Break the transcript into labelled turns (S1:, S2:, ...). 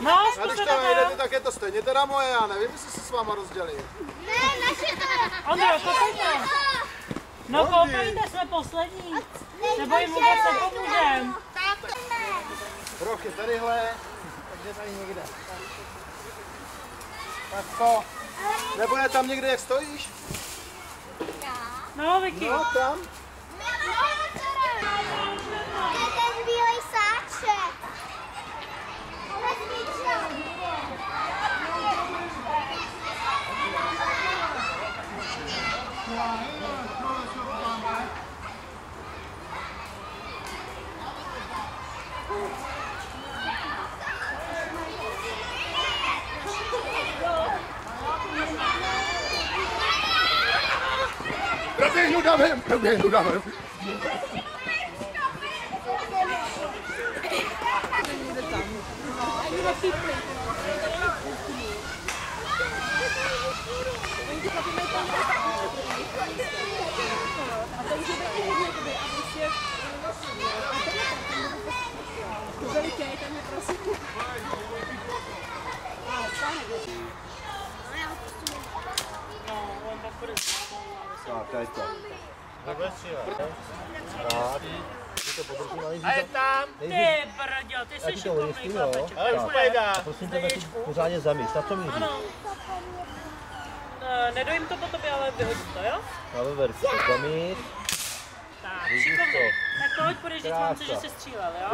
S1: No,
S2: a když to nejdete, tak je to stejně teda moje, já nevím, jestli se s váma rozdělí.
S3: Ne, naše to.
S1: Ondro, kopejte. No kopejte, jsme poslední. Nebo jim vůbec nepomůžem.
S2: Roh je tadyhle, takže tady někde. Tak to. Nebo je tam někde, jak stojíš?
S1: No, Vicky.
S2: No, tam.
S3: Je ten bílej sáček.
S2: Proběhnu davem. Tak, tady to.
S4: A je tam!
S1: Ty brďo, ty jsi šikovnej chlapeček.
S4: Ale už nejde.
S5: Prosím tebe, si pořádně zamíst. Na co míříš?
S1: Ano. Nedojím to po tobě, ale vyhodím to, jo?
S5: Na veverku, zamíst.
S1: Tak,
S5: Vidíš
S1: šikovnej.
S5: to?
S1: Tak pojď, půjdeš říct mamce, že jsi střílel, jo?